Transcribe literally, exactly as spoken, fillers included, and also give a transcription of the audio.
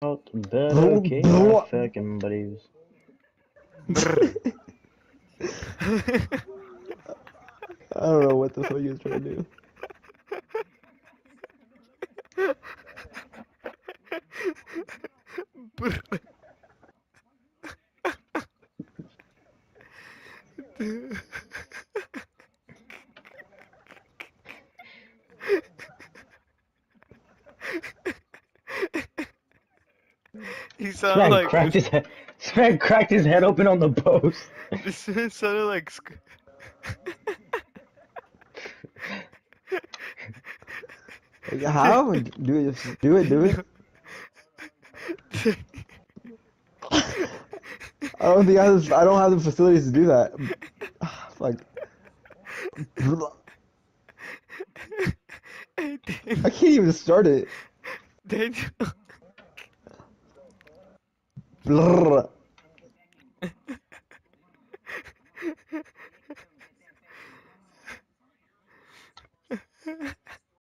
Better keep my fucking buddies. I don't know what the fuck he was trying to do. He sounded like cracked his head. This man cracked his head open on the post. this man sounded like Like, how? Do it, do it, do it. I don't think I have. I don't have the facilities to do that. Like, Hey, I can't even start it. Daniel. Blur.